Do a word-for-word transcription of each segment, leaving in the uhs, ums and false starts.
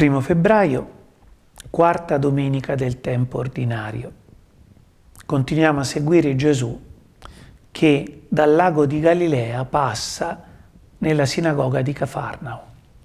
Primo febbraio, quarta domenica del tempo ordinario. Continuiamo a seguire Gesù che dal lago di Galilea passa nella sinagoga di Cafarnao.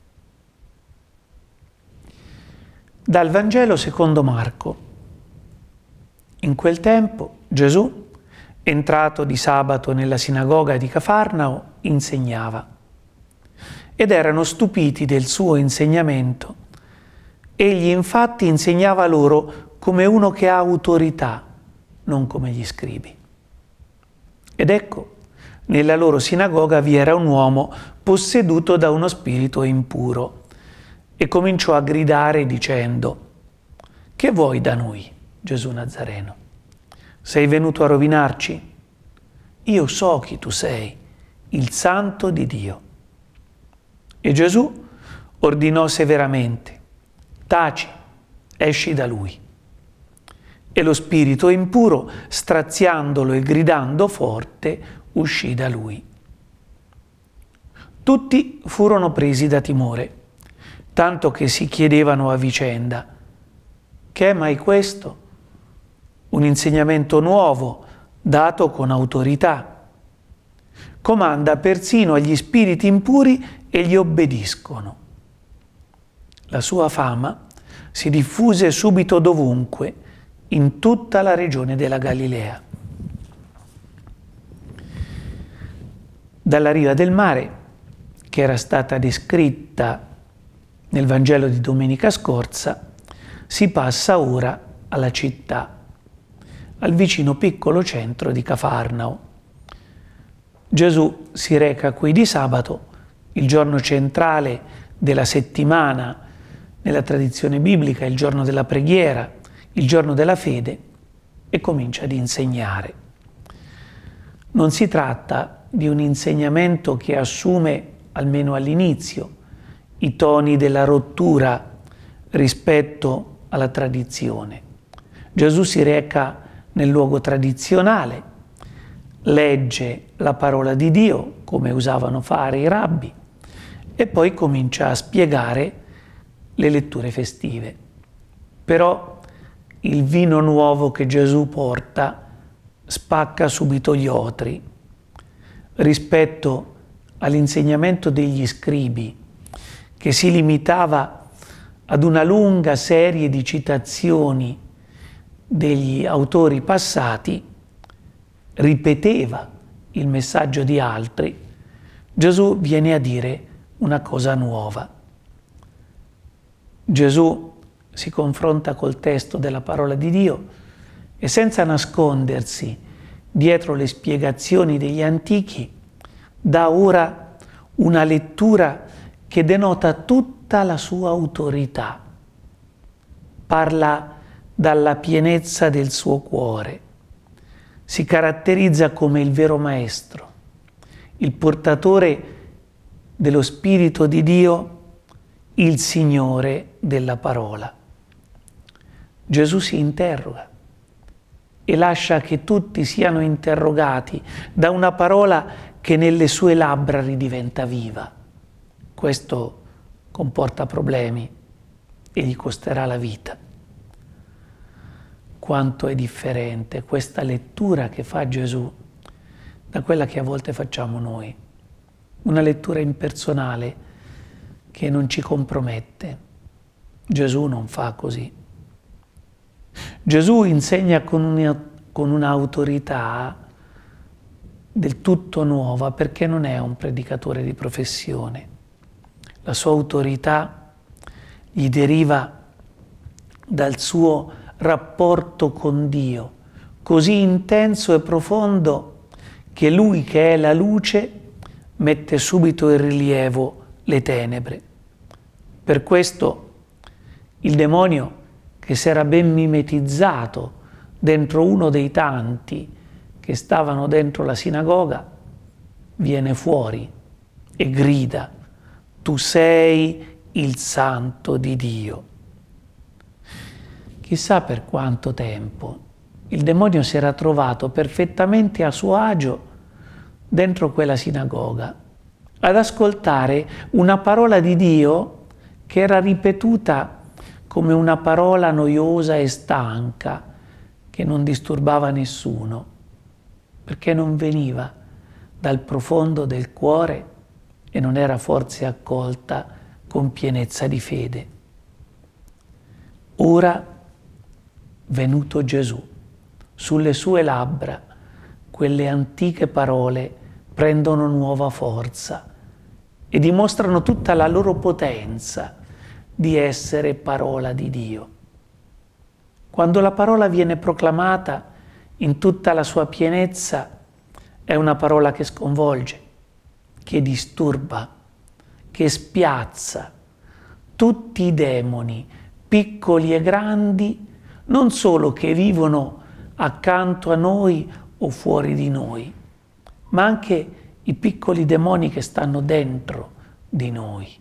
Dal Vangelo secondo Marco. In quel tempo Gesù, entrato di sabato nella sinagoga di Cafarnao, insegnava. Ed erano stupiti del suo insegnamento. Egli infatti insegnava loro come uno che ha autorità, non come gli scribi. Ed ecco, nella loro sinagoga vi era un uomo posseduto da uno spirito impuro e cominciò a gridare dicendo: «Che vuoi da noi, Gesù Nazareno? Sei venuto a rovinarci? Io so chi tu sei, il Santo di Dio». E Gesù ordinò severamente: «Taci, esci da lui». E lo spirito impuro, straziandolo e gridando forte, uscì da lui. Tutti furono presi da timore, tanto che si chiedevano a vicenda: «Che è mai questo? Un insegnamento nuovo, dato con autorità. Comanda persino agli spiriti impuri e gli obbediscono». La sua fama si diffuse subito dovunque, in tutta la regione della Galilea. Dalla riva del mare, che era stata descritta nel Vangelo di domenica scorsa, si passa ora alla città, al vicino piccolo centro di Cafarnao. Gesù si reca qui di sabato, il giorno centrale della settimana, nella tradizione biblica il giorno della preghiera, il giorno della fede, e comincia ad insegnare. Non si tratta di un insegnamento che assume, almeno all'inizio, i toni della rottura rispetto alla tradizione. Gesù si reca nel luogo tradizionale, legge la parola di Dio, come usavano fare i rabbi, e poi comincia a spiegare le letture festive. Però il vino nuovo che Gesù porta spacca subito gli otri rispetto all'insegnamento degli scribi, che si limitava ad una lunga serie di citazioni degli autori passati, ripeteva il messaggio di altri. Gesù viene a dire una cosa nuova. Gesù si confronta col testo della parola di Dio e, senza nascondersi dietro le spiegazioni degli antichi, dà ora una lettura che denota tutta la sua autorità. Parla dalla pienezza del suo cuore. Si caratterizza come il vero maestro, il portatore dello Spirito di Dio, il Signore della parola. Gesù si interroga e lascia che tutti siano interrogati da una parola che nelle sue labbra ridiventa viva. Questo comporta problemi e gli costerà la vita. Quanto è differente questa lettura che fa Gesù da quella che a volte facciamo noi. Una lettura impersonale che non ci compromette. Gesù non fa così. Gesù insegna con una, con un'autorità del tutto nuova, perché non è un predicatore di professione. La sua autorità gli deriva dal suo rapporto con Dio, così intenso e profondo che Lui, che è la luce, mette subito in rilievo le tenebre. Per questo il demonio, che si era ben mimetizzato dentro uno dei tanti che stavano dentro la sinagoga, viene fuori e grida: «Tu sei il Santo di Dio». Chissà per quanto tempo il demonio si era trovato perfettamente a suo agio dentro quella sinagoga, ad ascoltare una parola di Dio che era ripetuta come una parola noiosa e stanca che non disturbava nessuno, perché non veniva dal profondo del cuore e non era forse accolta con pienezza di fede. Ora, venuto Gesù, sulle sue labbra quelle antiche parole prendono nuova forza e dimostrano tutta la loro potenza di essere parola di Dio. Quando la parola viene proclamata in tutta la sua pienezza, è una parola che sconvolge, che disturba, che spiazza tutti i demoni, piccoli e grandi, non solo che vivono accanto a noi o fuori di noi, ma anche i piccoli demoni che stanno dentro di noi.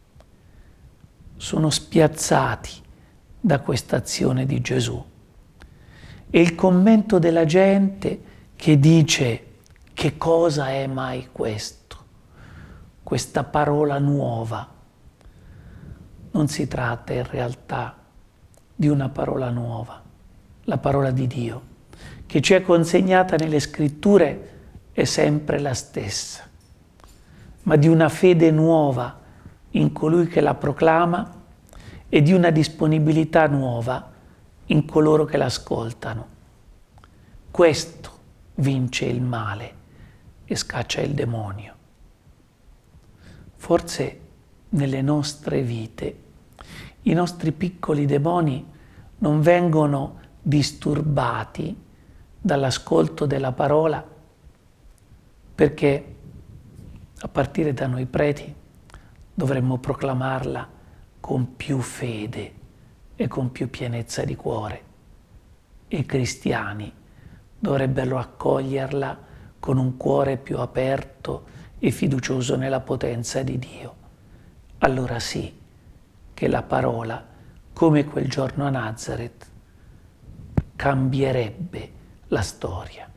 Sono spiazzati da questa azione di Gesù. E il commento della gente che dice: che cosa è mai questo? Questa parola nuova. Non si tratta in realtà di una parola nuova, la parola di Dio, che ci è consegnata nelle scritture è sempre la stessa, ma di una fede nuova in colui che la proclama e di una disponibilità nuova in coloro che l'ascoltano. Questo vince il male e scaccia il demonio. Forse nelle nostre vite i nostri piccoli demoni non vengono disturbati dall'ascolto della parola, perché a partire da noi preti dovremmo proclamarla con più fede e con più pienezza di cuore. E i cristiani dovrebbero accoglierla con un cuore più aperto e fiducioso nella potenza di Dio. Allora sì che la parola, come quel giorno a Nazareth, cambierebbe la storia.